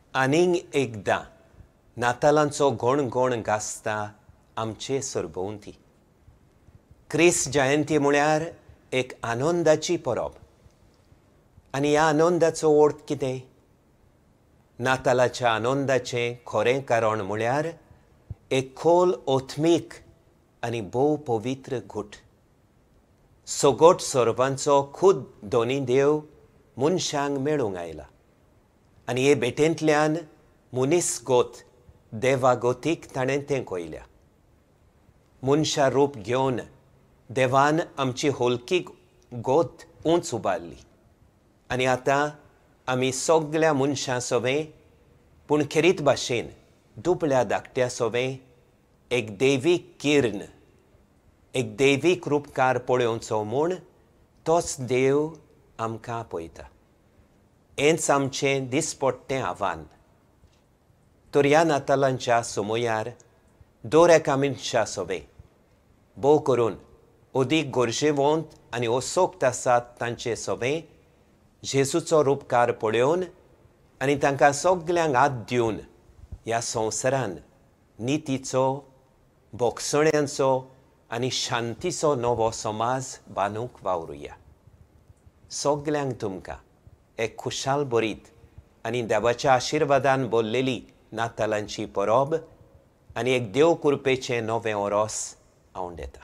आनीक एकदां नातालांचो गोण गाजता आमचे सरभोंवती. क्रिस्त जयंती म्हळ्यार एक आनंदाची परब. आनी ह्या आनंदाचो अर्थ कितें? नातालाच्या आनंदाचें खरें कारण म्हळ्यार एक खोल ओथमीक आनी भोव पवित्र घूट. सोगोट सोरपांचो खुद दोनी देव मनशांक मेळूंक आयला. आनी हे भेटेंतल्यान मनीसगोत देवागोतीक ताणें तें कोयल्या. मनशा रूप घेवन देवान आमची होलकी गोत उंच उबारली. आनी आतां आमी सगळ्या मनशां सोबें, पूण खेरीत भाशेन दुबळ्या धाकट्या सोबें एक देवीक किर्ण, एक देवीक रूपकार पळोवचो म्हूण तोच देव आमकां आपयता. हेंच आमचें दिसपट्टें आव्हान. तर ह्या नातालांच्या समयार दर एका मनशा सोबें भोव करून अदीक गरजेवंत आनी असोक्त आसात तांचे सोबें जेजूचो रूपकार पळोवन आनी तांकां सगल्यांक हात दिवन ह्या संवसारान नितीचो, भोगसण्यांचो आनी शांतीचो नवो समाज बांदूंक वावुरया. सगल्यांक तुमकां एक खुशाल बरीत आनी देवाच्या आशिर्वादान भरलेली नातालांची परब आनी एक देव कृपेचें नवें वरोस हांव दितां.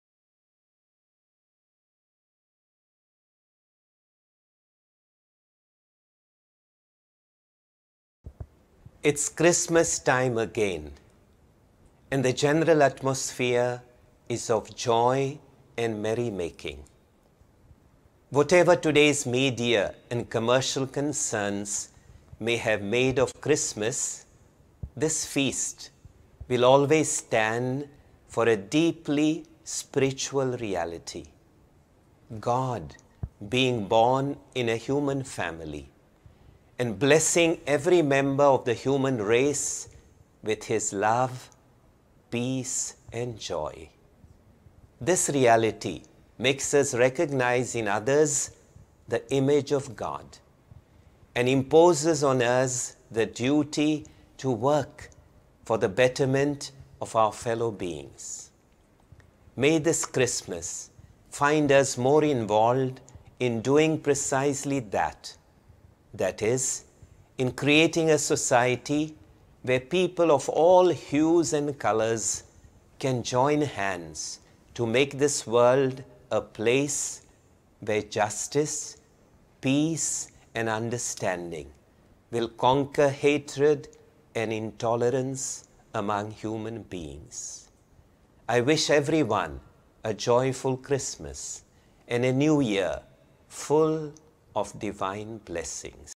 It's Christmas time again, and the general atmosphere is of joy and merrymaking. Whatever today's media and commercial concerns may have made of Christmas, this feast will always stand for a deeply spiritual reality. God being born in a human family and blessing every member of the human race with his love, peace, and joy. This reality makes us recognize in others the image of God and imposes on us the duty to work for the betterment of our fellow beings. May this Christmas find us more involved in doing precisely that. That is, in creating a society where people of all hues and colors can join hands to make this world a place where justice, peace, and understanding will conquer hatred and intolerance among human beings. I wish everyone a joyful Christmas and a new year full of divine blessings.